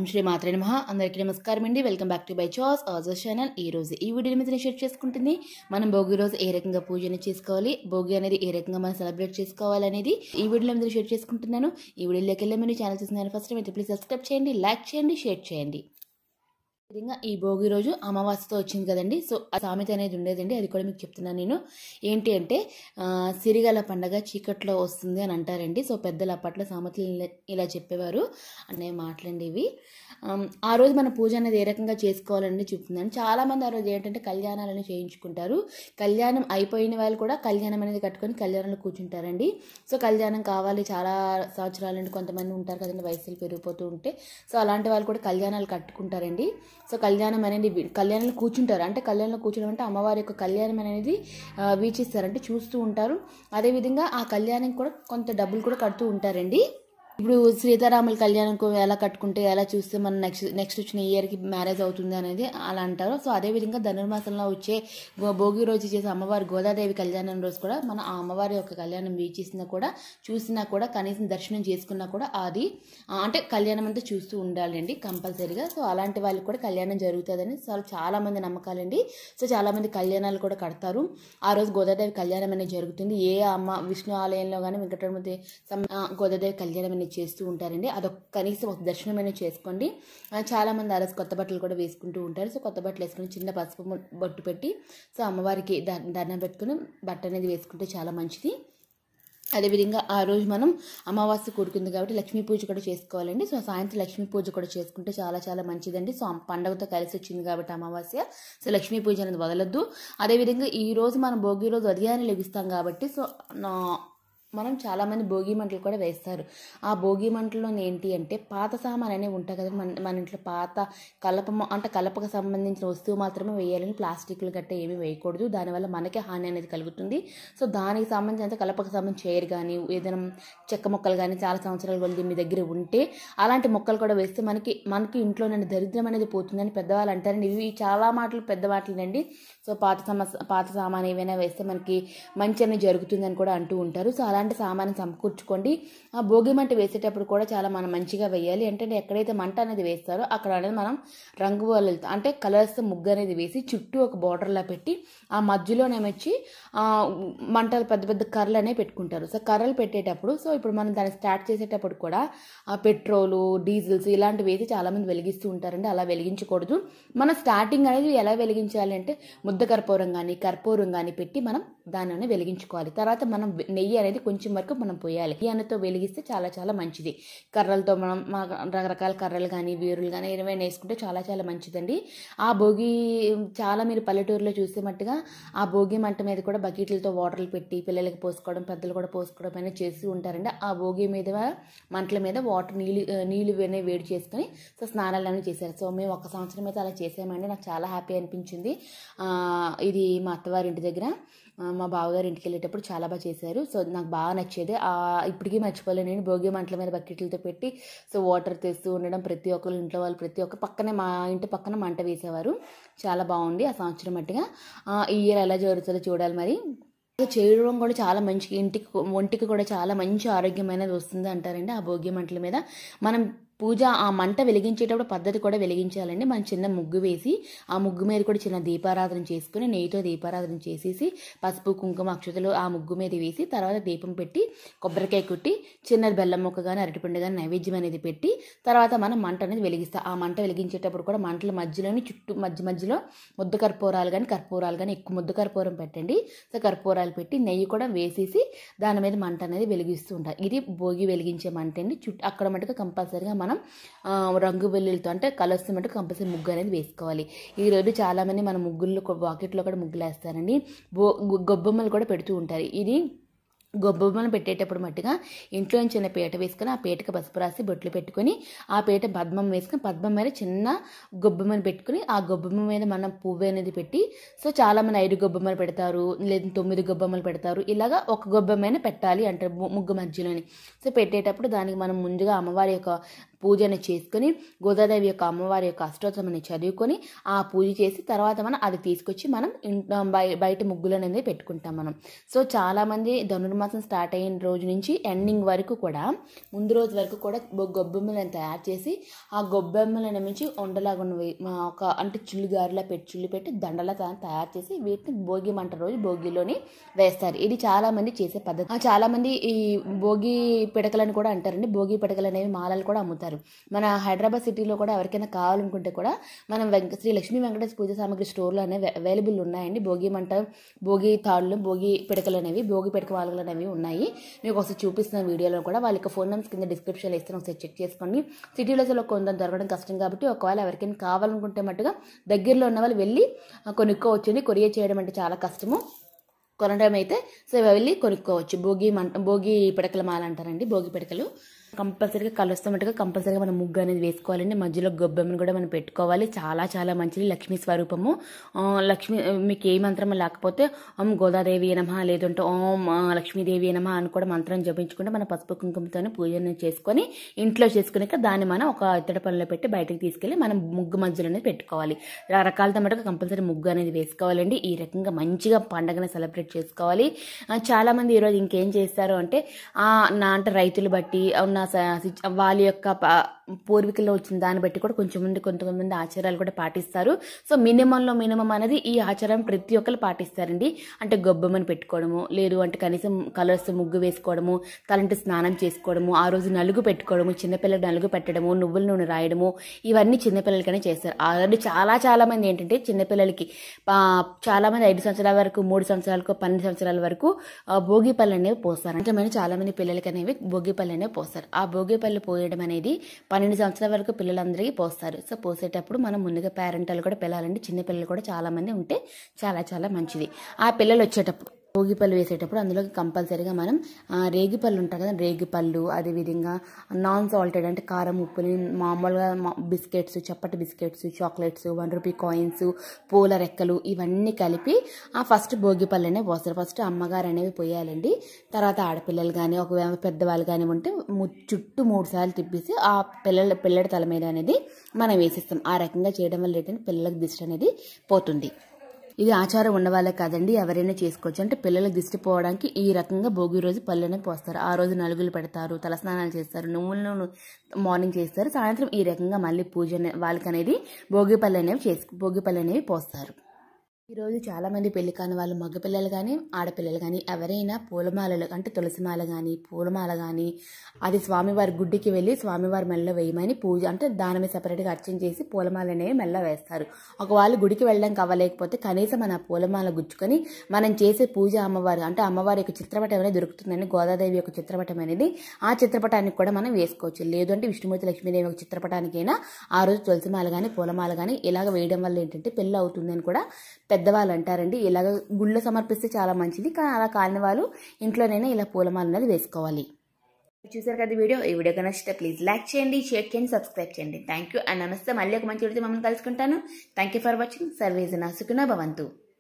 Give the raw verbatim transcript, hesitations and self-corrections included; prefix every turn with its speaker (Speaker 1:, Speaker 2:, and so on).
Speaker 1: ఓం శ్రీ మాత్రే నమః. అందరికీ నమస్కారం అండి. Welcome back to by choice ఆజర్స్ ఛానల్. ఈ రోజు ఈ వీడియో మీద షేర్ చేసుకుంటుంది మనం భోగి రోజు ఏ రకంగా పూజను చేసుకోవాలి, భోగి అనేది ఏ రకంగా మనం సెలబ్రేట్ చేసుకోవాలి అనేది ఈ వీడియోలో మీద షేర్ చేసుకుంటున్నాను. ఈ వీడియోలోకి వెళ్ళే మీరు ఛానల్ చూస్తున్నారు ఫస్ట్ టైం అయితే ప్లీజ్ సబ్స్క్రైబ్ చేయండి, లైక్ చేయండి, షేర్ చేయండి. విధంగా ఈ భోగి రోజు అమావాస్యతో వచ్చింది కదండి. సో ఆ సామెత అనేది ఉండేదండి, అది కూడా మీకు చెప్తున్నాను నేను. ఏంటి అంటే సిరిగల పండగ చీకట్లో వస్తుంది అని అంటారండి. సో పెద్దలు అప్పట్లో సామెతలు ఇలా చెప్పేవారు అనే మాటలండి ఇవి. ఆ రోజు మన పూజ అనేది ఏ రకంగా చేసుకోవాలని చెప్తున్నాను. చాలామంది ఆ రోజు ఏంటంటే కళ్యాణాలను చేయించుకుంటారు. కళ్యాణం అయిపోయిన వాళ్ళు కూడా కళ్యాణం అనేది కట్టుకొని కళ్యాణంలో కూర్చుంటారండి. సో కళ్యాణం కావాలి చాలా సంవత్సరాల నుండి కొంతమంది ఉంటారు కదండి, వయసులు పెరిగిపోతూ ఉంటే. సో అలాంటి వాళ్ళు కూడా కళ్యాణాలు కట్టుకుంటారండి. సో కళ్యాణం అనేది కళ్యాణంలో కూర్చుంటారు. అంటే కళ్యాణంలో కూర్చోడం అంటే అమ్మవారి యొక్క కళ్యాణం అనేది వీక్షిస్తారు, అంటే చూస్తూ ఉంటారు. అదేవిధంగా ఆ కళ్యాణం కూడా కొంత డబ్బులు కూడా కడుతూ ఉంటారండి. ఇప్పుడు సీతారాముల కళ్యాణంకు ఎలా కట్టుకుంటే ఎలా చూస్తే మనం నెక్స్ట్ నెక్స్ట్ వచ్చిన ఇయర్కి మ్యారేజ్ అవుతుంది అనేది అలా అంటారు. సో అదేవిధంగా ధనుర్మాసంలో వచ్చే భోగి రోజు చేసే అమ్మవారి గోదాదేవి కళ్యాణం రోజు కూడా మన ఆ అమ్మవారి యొక్క కళ్యాణం వీక్షిస్తున్నా కూడా చూసినా కూడా కనీసం దర్శనం చేసుకున్నా కూడా అది అంటే కళ్యాణం అంతా చూస్తూ ఉండాలండి కంపల్సరీగా. సో అలాంటి వాళ్ళకి కూడా కళ్యాణం జరుగుతుందని చాలా మంది నమ్మకాలండి. సో చాలామంది కళ్యాణాలు కూడా కడతారు. ఆ రోజు గోదాదేవి కళ్యాణం అనేది జరుగుతుంది. ఏ అమ్మ విష్ణు ఆలయంలో కానీ వెంకటరమణ గోదాదేవి కళ్యాణం అనేది చేస్తూ ఉంటారండి. అదొక కనీసం ఒక దర్శనం అనేది చేసుకోండి. చాలామంది ఆ రోజు కొత్త బట్టలు కూడా వేసుకుంటూ ఉంటారు. సో కొత్త బట్టలు వేసుకుని చిన్న పసుపు బొట్టు పెట్టి సో అమ్మవారికి దండం పెట్టుకుని బట్ట అనేది వేసుకుంటే చాలా మంచిది. అదేవిధంగా ఆ రోజు మనం అమావాస్య కూడుకుంది కాబట్టి లక్ష్మీ పూజ కూడా చేసుకోవాలండి. సో సాయంత్రం లక్ష్మీ పూజ కూడా చేసుకుంటే చాలా చాలా మంచిదండి. సో పండుగతో కలిసి వచ్చింది కాబట్టి అమావాస్య, సో లక్ష్మీ పూజ అనేది వదలొద్దు. అదేవిధంగా ఈ రోజు మనం భోగి రోజు ఉదయాన్నే లెగుస్తాం కాబట్టి సో మనం చాలామంది భోగి మంటలు కూడా వేస్తారు. ఆ భోగి మంటల్లో ఏంటి అంటే పాత సామాన్ అనేవి ఉంటాయి కదా, మన మన ఇంట్లో పాత కలప అంటే కలపకు సంబంధించిన వస్తువు మాత్రమే వేయాలని, ప్లాస్టిక్లు గట్ట ఏమీ వేయకూడదు. దానివల్ల మనకే హాని అనేది కలుగుతుంది. సో దానికి సంబంధించిన కలపకు సంబంధించిన చైర్ కానీ ఏదైనా చెక్క మొక్కలు కానీ చాలా సంవత్సరాల కొద్ది మీ దగ్గర ఉంటే అలాంటి మొక్కలు కూడా వేస్తే మనకి మనకి ఇంట్లో నుండి దరిద్రం అనేది పోతుందని పెద్దవాళ్ళు అంటారండి. ఇవి చాలా మాటలు పెద్ద మాటలండి. సో పాత సమస్య పాత సామాన్ ఏవైనా వేస్తే మనకి మంచి అనేది జరుగుతుందని కూడా అంటూ ఉంటారు. సో అలాంటి సామాన్ని సమకూర్చుకోండి. ఆ భోగి మంట వేసేటప్పుడు కూడా చాలా మనం మంచిగా వేయాలి. అంటే ఎక్కడైతే మంట అనేది వేస్తారో అక్కడ అనేది మనం రంగు వాళ్ళతో అంటే కలర్స్ ముగ్గు అనేది వేసి చుట్టూ ఒక బార్డర్లా పెట్టి ఆ మధ్యలోనేమొచ్చి ఆ మంటలు పెద్ద పెద్ద కర్రలు అనేవి పెట్టుకుంటారు. సో కర్రలు పెట్టేటప్పుడు సో ఇప్పుడు మనం దాన్ని స్టార్ట్ చేసేటప్పుడు కూడా ఆ పెట్రోలు డీజిల్స్ ఇలాంటివి వేసి చాలామంది వెలిగిస్తూ ఉంటారండి. అలా వెలిగించకూడదు. మనం స్టార్టింగ్ అనేది ఎలా వెలిగించాలి అంటే ముద్ద కర్పూరం కానీ కర్పూరం కానీ పెట్టి మనం దాన్ని వెలిగించుకోవాలి. తర్వాత మనం నెయ్యి అనేది కొంచెం వరకు మనం పోయాలి. నెయ్యితో వెలిగిస్తే చాలా చాలా మంచిది. కర్రలతో మనం రకరకాల కర్రలు కానీ వీరులు కానీ ఏమైనా వేసుకుంటే చాలా చాలా మంచిదండి. ఆ భోగి చాలా మీరు పల్లెటూరులో చూసే మట్టుగా ఆ భోగి మంట మీద కూడా బకెట్లతో వాటర్లు పెట్టి పిల్లలకి పోసుకోవడం పెద్దలు కూడా పోసుకోవడం అనేది చేస్తూ ఉంటారండి. ఆ భోగి మీద మంటల మీద వాటర్ నీళ్ళు నీళ్ళు అనేవి వేడి చేసుకొని సో స్నానాలు అనేవి చేశారు. సో మేము ఒక సంవత్సరం అయితే అలా చేసామండి. నాకు చాలా హ్యాపీ అనిపించింది. ఇది మా అత్తవారి ఇంటి దగ్గర మా బావగారు ఇంటికి వెళ్ళేటప్పుడు చాలా బాగా చేశారు. సో నాకు బాగా నచ్చేది. ఇప్పటికీ మర్చిపోలేను నేను. భోగి మంటల మీద బకెట్లతో పెట్టి సో వాటర్ తెస్తూ ఉండడం, ప్రతి ఒక్కరు ఇంట్లో వాళ్ళు ప్రతి ఒక్క పక్కనే మా ఇంటి పక్కన మంట వేసేవారు. చాలా బాగుంది ఆ సంవత్సరం మట్టుగా. ఈ ఇయర్ ఎలా జరుగుతుందో చూడాలి మరి. చేయడం కూడా చాలా మంచి ఇంటికి ఒంటికి కూడా చాలా మంచి ఆరోగ్యమైనది వస్తుంది అంటారండి. ఆ భోగి మంటల మీద మనం పూజ ఆ మంట వెలిగించేటప్పుడు పద్ధతి కూడా వెలిగించాలండి. మనం చిన్న ముగ్గు వేసి ఆ ముగ్గు మీద కూడా చిన్న దీపారాధన చేసుకుని నెయ్యితో దీపారాధన చేసేసి పసుపు కుంకుమ అక్షతలు ఆ ముగ్గు మీద వేసి తర్వాత దీపం పెట్టి కొబ్బరికాయ కుట్టి చిన్న బెల్లం ముక్క కానీ అరటిపండు కానీ నైవేద్యం అనేది పెట్టి తర్వాత మనం మంట అనేది వెలిగిస్తాం. ఆ మంట వెలిగించేటప్పుడు కూడా మంటల మధ్యలోని చుట్టూ మధ్య మధ్యలో ముద్ద కర్పూరాలు కానీ కర్పూరాలు కానీ ఎక్కువ ముద్ద కర్పూరం పెట్టండి. సో కర్పూరాలు పెట్టి నెయ్యి కూడా వేసేసి దాని మీద మంట అనేది వెలిగిస్తూ ఉంటారు. ఇది భోగి వెలిగించే మంట అండి. చుట్టూ అక్కడ మటుకు కంపల్సరీగా మనం రంగు వెల్లులతో అంటే కలర్స్ మటుకు కంపల్సరీ ముగ్గు అనేది వేసుకోవాలి. ఈ రోజు చాలా మంది మన ముగ్గుల్లో వాకిట్లో కూడా ముగ్గులు వేస్తారండి. బో గొబ్బెమ్మలు కూడా పెడుతూ ఉంటారు. ఇది గొబ్బెమ్మను పెట్టేటప్పుడు మట్టుగా ఇంట్లో చిన్న పీట వేసుకొని ఆ పీటకి పసుపు రాసి బొట్లు పెట్టుకొని ఆ పీట పద్మం వేసుకొని పద్మం మీద చిన్న గొబ్బెమ్మను పెట్టుకుని ఆ గొబ్బెమ్మ మీద మనం పువ్వు అనేది పెట్టి సో చాలా మంది ఐదు గొబ్బెమ్మలు పెడతారు, లేదా తొమ్మిది గొబ్బెమ్మలు పెడతారు. ఇలాగా ఒక గొబ్బెమ్మైనా పెట్టాలి అంటారు ముగ్గు మధ్యలోని. సో పెట్టేటప్పుడు దానికి మనం ముందుగా అమ్మవారి యొక్క పూజను చేసుకుని గోదాదేవి యొక్క అమ్మవారి యొక్క అష్టోత్తరాన్ని చదువుకొని ఆ పూజ చేసి తర్వాత మనం అది తీసుకొచ్చి మనం బయట ముగ్గులు అనేది పెట్టుకుంటాం మనం. సో చాలామంది ధనుర్మాసం స్టార్ట్ అయిన రోజు నుంచి ఎండింగ్ వరకు కూడా ముందు రోజు వరకు కూడా గొబ్బెమ్మలను తయారు చేసి ఆ గొబ్బెమ్మలను నుంచి ఉండలాగా ఒక అంటే చిల్లుగారిలా పెట్టి చిల్లు పెట్టి దండలా తయారు చేసి వీటిని భోగి మంట రోజు భోగిలోని వేస్తారు. ఇది చాలా మంది చేసే పద్ధతి. చాలా మంది ఈ భోగి పిడకలని కూడా అంటారండి. భోగి పిడకలు అనేవి మాలలు కూడా అమ్ముతారు. మన హైదరాబాద్ సిటీలో కూడా ఎవరికైనా కావాలనుకుంటే కూడా మనం వెంక శ్రీ లక్ష్మీ వెంకటేశ్వర పూజ సామాగ్రి స్టోర్లో అనేవి అవైలబుల్ ఉన్నాయండి. భోగి మంట, భోగి తాళ్ళు, భోగి పిడకలు అనేవి, భోగి పిడక వాలుగలు అనేవి ఉన్నాయి. మీకు ఒకసారి చూపిస్తున్న వీడియోలో కూడా వాళ్ళకి ఫోన్ నెంబర్స్ కింద డిస్క్రిప్షన్లో ఇస్తాను, ఒకసారి చెక్ చేసుకోండి. సిటీలో కొంత దొరకడం కష్టం కాబట్టి ఒకవేళ ఎవరికైనా కావాలనుకుంటే మట్టుగా దగ్గరలో ఉన్న వాళ్ళు వెళ్ళి కొనుక్కోవచ్చండి. కొరియర్ చేయడం అంటే చాలా కష్టము, కొనడం అయితే సో వెళ్ళి కొనుక్కోవచ్చు. భోగి మంట భోగి పిడకల మాల అంటారండి. భోగి పిడకలు కంపల్సరీగా కలుస్తామట్టుగా కంపల్సరీగా మనం ముగ్గు అనేది వేసుకోవాలండి. మధ్యలో గొబ్బెమ్మను కూడా మనం పెట్టుకోవాలి. చాలా చాలా మంచిది, లక్ష్మీ స్వరూపము. లక్ష్మీ మీకు ఏ మంత్రం లేకపోతే ఓం గోదాదేవి నమః లేదంటే ఓం లక్ష్మీదేవి నమః అని కూడా మంత్రం జపించుకుంటే మన పసుపు కుంకుమతో పూజను చేసుకొని ఇంట్లో చేసుకున్నాక దాన్ని మనం ఒక ఇత్తడి పనులో పెట్టి బయటకు తీసుకెళ్ళి మనం ముగ్గు మధ్యలో అనేది పెట్టుకోవాలి. రకరకాలతో మటుగా కంపల్సరీ ముగ్గు అనేది వేసుకోవాలండి. ఈ రకంగా మంచిగా పండుగను సెలబ్రేట్ చేసుకోవాలి. చాలా మంది ఈరోజు ఇంకేం చేస్తారు అంటే నా అంటే రైతులు బట్టి ఉన్న వాళ్ళ యొక్క పూర్వీకుల్లో వచ్చిన దాన్ని బట్టి కూడా కొంచెం మంది కొంతమంది ఆచారాలు కూడా పాటిస్తారు. సో మినిమంలో మినిమం అనేది ఈ ఆచారం ప్రతి ఒక్కరు పాటిస్తారండి. అంటే గొబ్బెమ్మని పెట్టుకోవడము, లేదు అంటే కనీసం కలర్స్ ముగ్గు వేసుకోవడము, తలంటి స్నానం చేసుకోవడము, ఆ రోజు నలుగు పెట్టుకోవడము, చిన్నపిల్లలకు నలుగు పెట్టడము, నువ్వుల నూనె రాయడము, ఇవన్నీ చిన్నపిల్లలకనే చేస్తారు. ఆల్రెడీ చాలా చాలా మంది ఏంటంటే చిన్నపిల్లలకి చాలా మంది ఐదు సంవత్సరాల వరకు, మూడు సంవత్సరాలకు, పన్నెండు సంవత్సరాల వరకు భోగి పళ్ళు అనేవి పోస్తారు. అంటే చాలా మంది పిల్లలకి అనేవి భోగి పళ్ళు అనేవి పోస్తారు. ఆ భోగి పళ్ళు పోయడం అనేది పన్నెండు సంవత్సరాల వరకు పిల్లలందరికీ పోస్తారు. సో పోసేటప్పుడు మనం ముందుగా పేరెంటాలు కూడా పిల్లలండి, చిన్న పిల్లలు కూడా చాలా మంది ఉంటే చాలా చాలా మంచిది. ఆ పిల్లలు వచ్చేటప్పుడు భోగిపళ్ళు వేసేటప్పుడు అందులోకి కంపల్సరీగా మనం రేగిపళ్ళు ఉంటాయి కదా, రేగిపళ్ళు, అదేవిధంగా నాన్ సాల్టెడ్ అంటే కారం ఉప్పుని మామూలుగా బిస్కెట్స్, చప్పటి biscuits, chocolates, one rupee coins, పూల రెక్కలు ఇవన్నీ కలిపి ఆ ఫస్ట్ భోగిపళ్ళు అనేవి పోస్తారు. ఫస్ట్ అమ్మగారు అనేవి పోయాలండి. తర్వాత ఆడపిల్లలు కానీ ఒకవేళ పెద్దవాళ్ళు కానీ ఉంటే చుట్టూ మూడు సార్లు తిప్పేసి ఆ పిల్లల పిల్లడి తల మీద అనేది మనం వేసిస్తాం. ఆ రకంగా చేయడం వల్ల ఏంటంటే పిల్లలకు దిష్టి అనేది పోతుంది. ఇది ఆచారం ఉన్న వాళ్ళే కాదండి, ఎవరైనా చేసుకోవచ్చు. అంటే పిల్లలకు దిష్టి పోవడానికి ఈ రకంగా భోగి రోజు పళ్ళు అనేవి పోస్తారు. ఆ రోజు నలుగులు పెడతారు, తలస్నానాలు చేస్తారు, నువ్వులను మార్నింగ్ చేస్తారు, సాయంత్రం ఈ రకంగా మళ్ళీ పూజ వాళ్ళకి అనేది భోగి పళ్ళు అనేవి చేసు భోగి పళ్ళు అనేవి పోస్తారు. ఈరోజు చాలామంది పెళ్లి కాని వాళ్ళు మగపిల్లలు కానీ ఆడపిల్లలు కానీ ఎవరైనా పూలమాలలు అంటే తులసిమాల కానీ పూలమాల కానీ అది స్వామివారి గుడ్డికి వెళ్ళి స్వామివారి మెల్ల వేయమని పూజ అంటే దాని మీద సపరేట్గా అర్చన చేసి పూలమాల అనేవి మెల్ల వేస్తారు. ఒకవేళ గుడికి వెళ్ళడం కావలేకపోతే కనీసం మన పూలమాల గుచ్చుకొని మనం చేసే పూజ అమ్మవారు అంటే అమ్మవారి యొక్క చిత్రపటం అనేది దొరుకుతుందని, గోదాదేవి యొక్క చిత్రపటం అనేది ఆ చిత్రపటానికి కూడా మనం వేసుకోవచ్చు. లేదు అంటే విష్ణుమూర్తి లక్ష్మీదేవి యొక్క చిత్రపటానికైనా ఆ రోజు తులసిమాల కానీ పూలమాల కానీ ఇలాగ వేయడం వల్ల ఏంటంటే పెళ్ళి అవుతుందని కూడా పెద్దవాళ్ళు అంటారండి. ఇలాగ గుళ్ళో సమర్పిస్తే చాలా మంచిది, కానీ అలా కాని వాళ్ళు ఇంట్లోనైనా ఇలా పూలమాల అనేది వేసుకోవాలి. చూసారు కదా వీడియో. ఈ వీడియో కన్నా నచ్చితే ప్లీజ్ లైక్ చేయండి, షేర్ చేయండి, సబ్స్క్రైబ్ చేయండి. థ్యాంక్ యూ అండ్ నమస్తే. మళ్ళీ ఒక మంచి వీడియోతో మమ్మల్ని కలుసుకుంటాను. Thank you for watching. సర్వే జనా సుఖినో భవంతు.